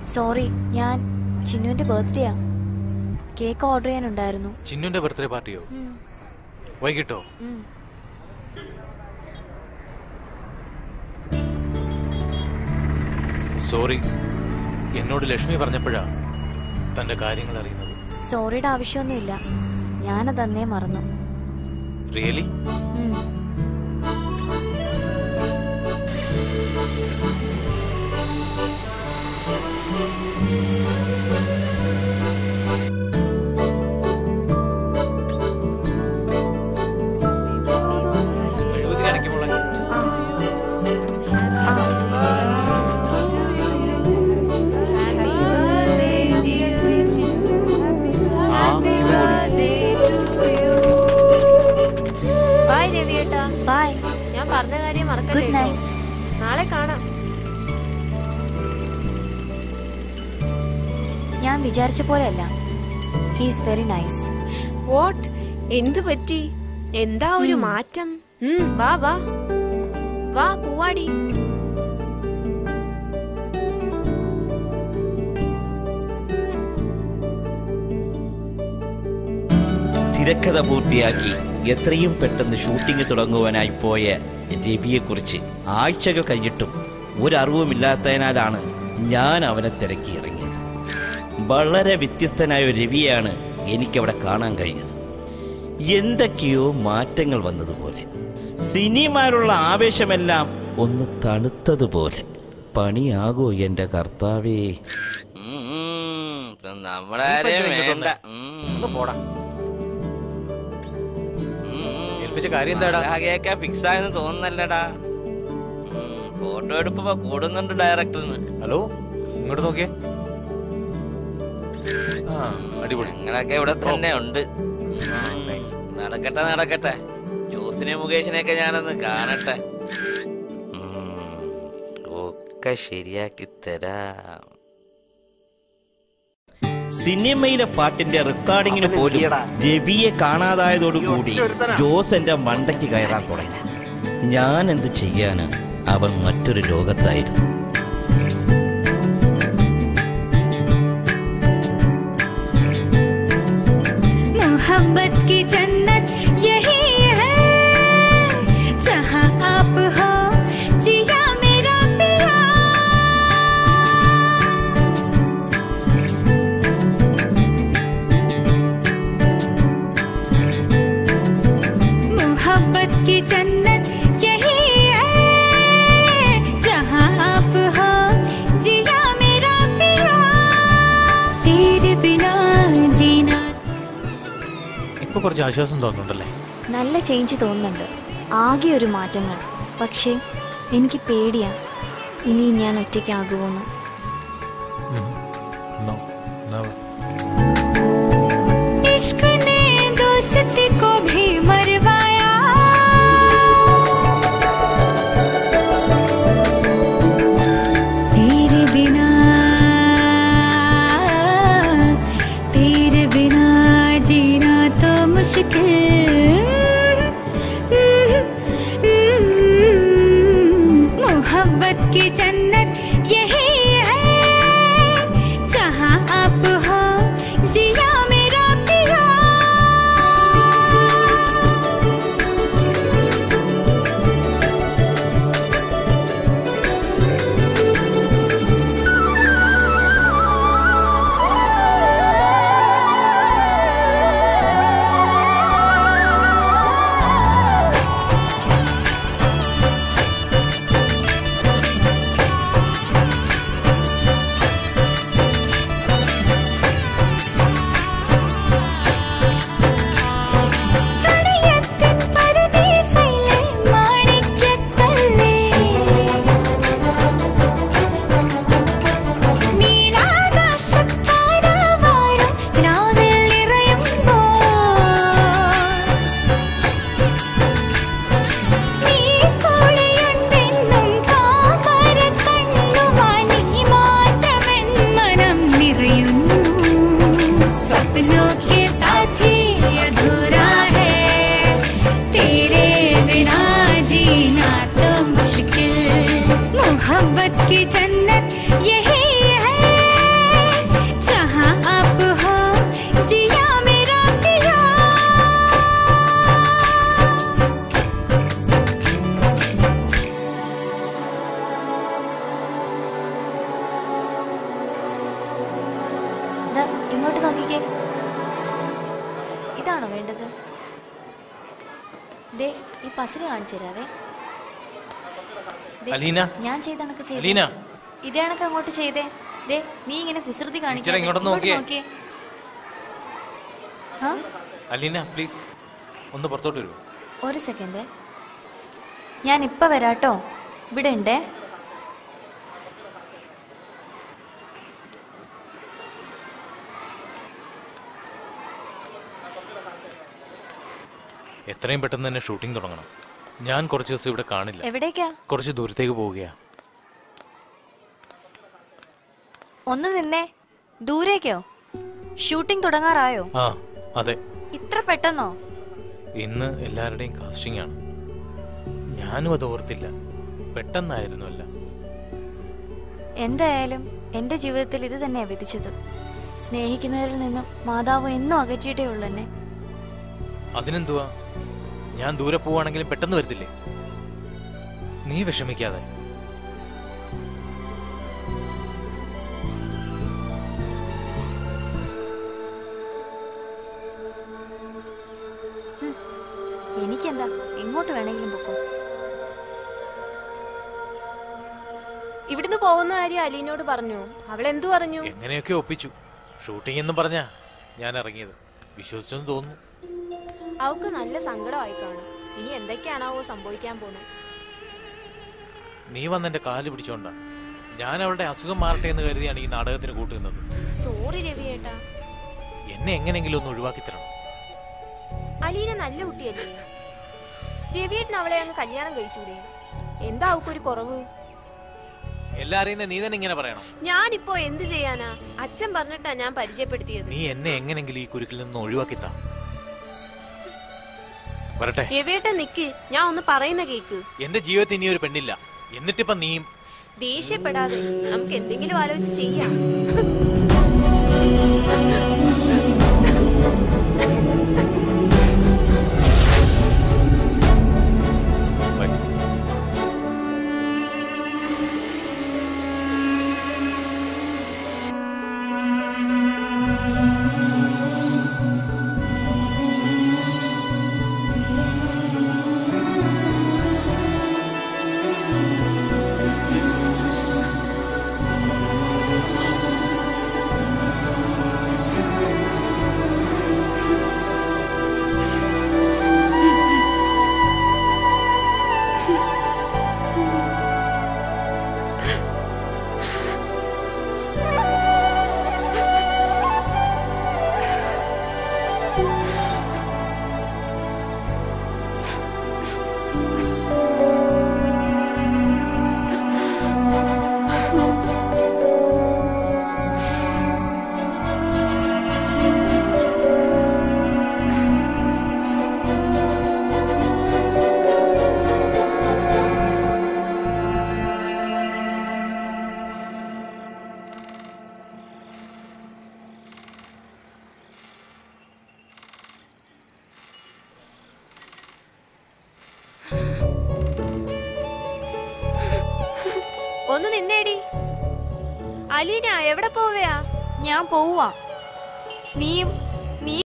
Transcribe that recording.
Sorry, ഞാൻ ചിന്നുവിന്റെ ബർത്ത്ഡേയാ. കേക്ക് ഓർഡർ ചെയ്യാനുണ്ടായിരുന്നു. ചിന്നുവിന്റെ ബർത്ത്ഡേ പാർട്ടിയോ? വൈകിട്ടോ? സോറി, എന്നോട് ലക്ഷ്മി പറഞ്ഞപ്പോഴാ തന്റെ കാര്യങ്ങൾ അറിയുന്നത്. സോറിയുടെ ആവശ്യമൊന്നുമില്ല, ഞാനതന്നേ മറന്നു. റിയലി? നാളെ കാണാം. ഞാൻ വിചാരിച്ച പോലെയല്ല. He is very nice. What? എന്ത് പറ്റി? എന്താ ഒരു മാറ്റം? വാ വാ വാ പൂവാടി. തിരക്കഥ പൂർത്തിയാക്കി എത്രയും പെട്ടെന്ന് ഷൂട്ടിംഗ് തുടങ്ങുവാനായി പോയ രവിയെക്കുറിച്ച് ആഴ്ചകൾ കഴിഞ്ഞിട്ടും ഒരറിവുമില്ലാത്തതിനാലാണ് ഞാൻ അവനെ തിരക്കി ഇറങ്ങിയത്. വളരെ വ്യത്യസ്തനായ ഒരു രവിയാണ് എനിക്കവിടെ കാണാൻ കഴിഞ്ഞത്. എന്തൊക്കെയോ മാറ്റങ്ങൾ വന്നതുപോലെ, സിനിമയിലുള്ള ആവേശമെല്ലാം ഒന്ന് തണുത്തതുപോലെ. പണിയാകോ എൻ്റെ കർത്താവേ. ഫിക്സ് ആയെന്ന് തോന്നുന്നല്ലടാ. ഫോട്ടോ എടുപ്പോ കൂടുന്നുണ്ട് ഡയറക്ടറിന്. ഹലോ, ഇങ്ങോട്ട് നോക്കിയേ. ഞങ്ങളൊക്കെ ഇവിടെ തന്നെ ഉണ്ട്. നടക്കട്ടെ നടക്കട്ടെ. ജോസിനെ മുകേഷിനെയൊക്കെ ഞാനൊന്ന് കാണട്ടെ. ഒക്കെ ശരിയാക്കി തരാം. സിനിമയിലെ പാട്ടിന്റെ റെക്കോർഡിങ്ങിന് പോലും രവിയെ കാണാതായതോടുകൂടി ജോസ് എന്റെ മണ്ടയ്ക്ക് കയറാൻ തുടങ്ങി. ഞാൻ എന്ത് ചെയ്യാന്? അവൻ മറ്റൊരു ലോകത്തായിരുന്നു. मोहब्बत की जन्नत यही है जहाँ आप हो जिया मेरा पिया। मोहब्बत की जन्नत यही है जहाँ आप हो जिया मेरा पिया। तेरे बिना जीना. ഇപ്പൊ കുറച്ച് ആശ്വാസം തോന്നുന്നുണ്ടല്ലേ? നല്ല ചേഞ്ച് തോന്നുന്നുണ്ട്. ആകെ ഒരു മാറ്റങ്ങൾ. പക്ഷേ എനിക്ക് പേടിയാ, ഇനി ഞാൻ ഒറ്റയ്ക്കാകുമോന്ന്. इश्क ने दोस्ती को भी मरवाया, तेरे बिना जीना तो मुश्किल। मोहब्बत की जन्नत यही है जहाँ आप हो जिया मेरा पिया। मोहब्बत की जन्नत यही है പസില് കാണിച്ചു തരാവേ. ദേ, അലീന ഞാൻ ചെയ്ത കണക്ക് ചെയ്തേ. അലീന ഇതേ കണക്ക് അങ്ങോട്ട് ചെയ്തേ. ദേ നീ ഇങ്ങനെ കുസൃതി കാണിക്കാതെ ഇങ്ങോട്ടൊന്ന് ഇങ്ങോട്ട് നോക്കിയേ. നോക്കിയേ. ആ അലീന പ്ലീസ് ഒന്ന് പുറത്തോട്ട് വരുമോ? ഒരു സെക്കൻഡ്, ഞാൻ ഇപ്പം വരാട്ടോ. ഇവിടെ ഉണ്ടേ. എത്രയും പെട്ടെന്ന് തന്നെ ഷൂട്ടിംഗ് തുടങ്ങണം. ഞാൻ കുറച്ച് ദിവസം ഇവിടെ കാണില്ല. എവിടേക്കാ? കുറച്ച് ദൂരത്തേക്ക് പോവുകയാ. ഒന്ന് നിന്നേ. ദൂരേക്കോ? ഷൂട്ടിംഗ് തുടങ്ങാറായോ? ആ അതെ, ഇത്ര പെട്ടെന്നോ? ഇന്ന് എല്ലാവരുടെയും കാസ്റ്റിംഗ് ആണ്. ഞാനും അത് ഓർത്തില്ല, പെട്ടെന്നായിരുന്നല്ല. എന്തായാലും എൻ്റെ ജീവിതത്തിൽ ഇത് തന്നെയാണ് വിധിച്ചത്. സ്നേഹിക്കുന്നവരിൽ നിന്നും മാതാവ് എന്നും അകറ്റിയിട്ടേ ഉള്ളൂ എന്നെ. അതിനെന്തുവാ, ഞാൻ ദൂരെ പോവാണെങ്കിലും പെട്ടെന്ന് വരത്തില്ലേ? നീ വിഷമിക്കാതെ. എനിക്കെന്താ, എങ്ങോട്ട് വേണമെങ്കിലും പൊക്കോ. ഇവിടുന്ന് പോകുന്ന കാര്യം അലീനോട് പറഞ്ഞു. അവൾ എന്തു പറഞ്ഞു? എങ്ങനെയൊക്കെ ഒപ്പിച്ചു. ഷൂട്ടിംഗ് എന്നും പറഞ്ഞാ ഞാൻ ഇറങ്ങിയത്. വിശ്വസിച്ചെന്ന് തോന്നുന്നു. അവൾക്ക് നല്ല സങ്കടമായി കാണും. ഇനി എന്തൊക്കെയാണാവോ സംഭവിക്കാൻ പോണേ. നീ വന്നെന്റെ കാല് പിടിച്ചോണ്ടാ. ഞാൻ അവളുടെ അസുഖം മാറട്ടെ എന്ന് കരുതിയാണ് ഈ നാടകത്തിന് കൂട്ടുന്നത്. സോറി രവിയേട്ടാ. എന്നെ എങ്ങനെയെങ്കിലും ഒന്ന് ഒഴിവാക്കി തരണം. അലീന നല്ല കുട്ടിയല്ലേ? രവിയേട്ടൻ അവളെ അങ്ങ് കല്യാണം കഴിച്ചൂടെ? എന്താ അവൾക്കൊരു കുറവ്? എല്ലാം അറിയുന്ന നീ തന്നെ ഇങ്ങനെ പറയണം. ഞാനിപ്പോ എന്ത് ചെയ്യാനാ? അച്ഛൻ പറഞ്ഞിട്ടാ ഞാൻ പരിചയപ്പെടുത്തിയത്. നീ എന്നെ എങ്ങനെങ്കിലും ഈ കുരുക്കിൽ നിന്ന് ഒഴിവാക്കിത്താ. വരട്ടെ. രവിയേട്ടൻ നിക്ക്, ഞാൻ ഒന്ന് പറയുന്ന കേക്ക്. എന്റെ ജീവിതത്തിൽ ഇനി ഒരു പെണ്ണില്ല. എന്നിട്ടിപ്പ നീയും. ദേഷ്യപ്പെടാതെ, നമുക്ക് എന്തെങ്കിലും ആലോചിച്ച് ചെയ്യാം. ഒന്ന് നിന്നേടി. അലീന എവിടെ പോവയാ? ഞാൻ പോവാ. നീയും